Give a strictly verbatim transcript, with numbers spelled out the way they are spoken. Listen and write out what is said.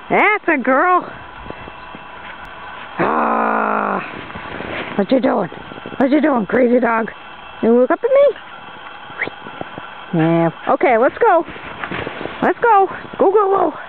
That's a girl. Ah, what you doing? What you doing, crazy dog? You look up at me? Yeah. Okay, let's go. Let's go. Go, go, go.